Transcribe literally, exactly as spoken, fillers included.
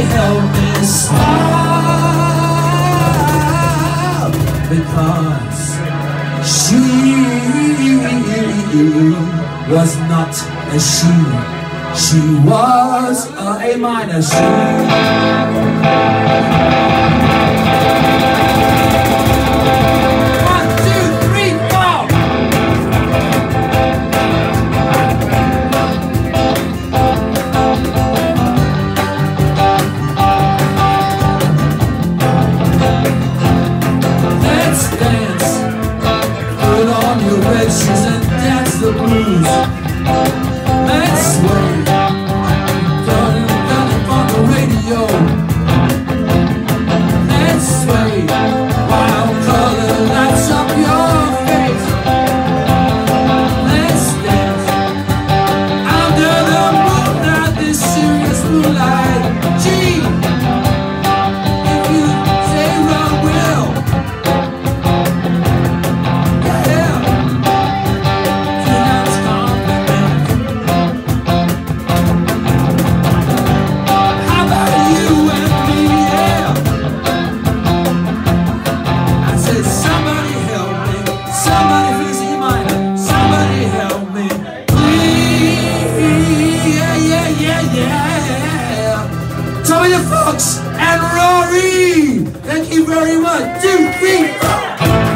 help me stop, because she was not a she, she was a A minor she. And dance the blues. Let's sway, turning, turning on the radio. Let's sway, while color lights up your face. Let's dance under the moonlight, this serious moonlight. Gee, if you say run will. Fox and Rory, thank you very much. Two, three, four.